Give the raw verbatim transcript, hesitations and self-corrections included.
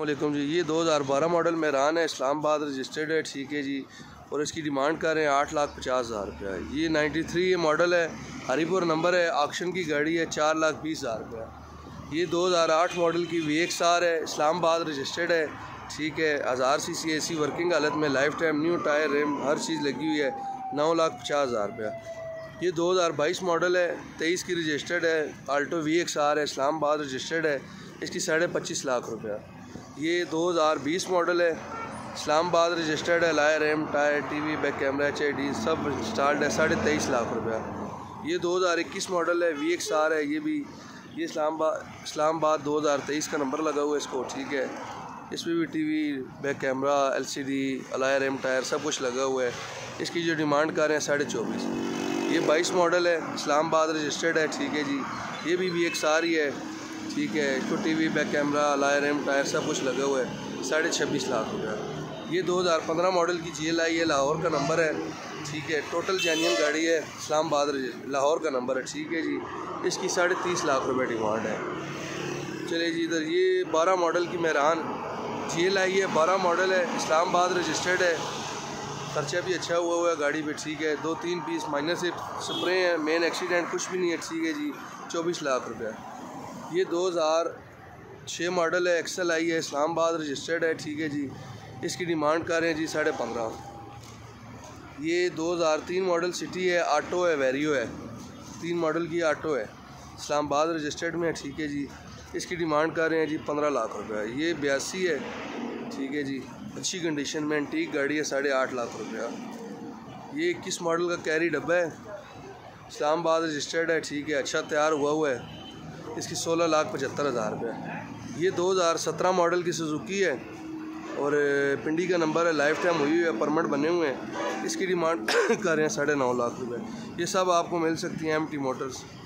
वालेकुम जी। ये दो हज़ार बारह मॉडल मेहरान है, इस्लामाबाद रजिस्टर्ड है, ठीक है जी। और इसकी डिमांड कर रहे हैं आठ लाख पचास हज़ार रुपया। ये नाइन्टी थ्री ये मॉडल है, हरीपुर नंबर है, ऑक्शन की गाड़ी है, चार लाख बीस हज़ार रुपया। ये दो हज़ार आठ मॉडल की वी एक्स आर है, इस्लामाबाद रजिस्टर्ड है, ठीक है। हज़ार सी सी ए सी वर्किंग हालत में, lifetime new tyre rim हर चीज़ लगी हुई है, नौ लाख पचास हज़ार रुपया। ये दो हज़ार बाईस मॉडल है, तेईस की रजिस्टर्ड है, आल्टो वी एक्स आर है, इस्लामाबाद रजिस्टर्ड है, इसकी साढ़े पच्चीस लाख रुपया। ये दो हज़ार बीस मॉडल है, इस्लामाबाद रजिस्टर्ड है, लायर एम tyre TV back camera H I D सब इंस्टॉल्ड है, साढ़े तेईस लाख रुपया। ये दो हज़ार इक्कीस मॉडल है, वी एक्स आर है, ये भी ये इस्लामाबाद इस्लामाबाद दो हज़ार तेईस का नंबर लगा हुआ है इसको, ठीक है। इसमें भी TV back camera L C D लायर एम टायर सब कुछ लगा हुआ है। इसकी जो डिमांड कर रहे हैं साढ़े चौबीस। ये बाईस मॉडल है, इस्लामाबाद रजिस्टर्ड है, ठीक है जी। ये भी वी एक्स आर ही है, ठीक है। इसको टीवी बैक कैमरा लायर एम टायर सब कुछ लगा हुआ है, साढ़े छब्बीस लाख रुपया। ये दो हज़ार पंद्रह मॉडल की जी एल आई है, लाहौर का नंबर है, ठीक है। टोटल जेन्युइन गाड़ी है, इस्लामाबाद लाहौर का नंबर है, ठीक है जी। इसकी साढ़े तीस लाख रुपये डिमांड है। चलिए जी, इधर ये बारह मॉडल की मेहरान जी एल आई है, बारह मॉडल है, इस्लामाबाद रजिस्टर्ड है, खर्चा भी अच्छा हुआ हुआ है गाड़ी पे, ठीक है। दो तीन पीस माइनर से स्प्रे है, मेन एक्सीडेंट कुछ भी नहीं है, ठीक है जी। चौबीस लाख रुपया। ये दो हज़ार छः मॉडल है, एक्सल आई है, इस्लामाबाद रजिस्टर्ड है, ठीक है जी। इसकी डिमांड कर रहे हैं जी साढ़े पंद्रह। ये दो हज़ार तीन मॉडल सिटी है, ऑटो है, वेरियो है, तीन मॉडल की ऑटो है, इस्लामाबाद रजिस्टर्ड में है, ठीक है जी। इसकी डिमांड कर रहे हैं जी पंद्रह लाख रुपया। ये बयासी है, ठीक है जी, अच्छी कंडीशन में एंटीक गाड़ी है, साढ़े आठ लाख रुपया। ये इक्कीस मॉडल का कैरी डब्बा है, इस्लामाबाद रजिस्टर्ड है, ठीक है, अच्छा तैयार हुआ हुआ है, इसकी सोलह लाख पचहत्तर हज़ार रुपये। ये दो हज़ार सत्रह मॉडल की सुजुकी है और पिंडी का नंबर है, लाइफ टाइम हुई हुई है, परमिट बने हुए हैं। इसकी डिमांड कर रहे हैं साढ़े नौ लाख रुपये। ये सब आपको मिल सकती हैं एम टी मोटर्स।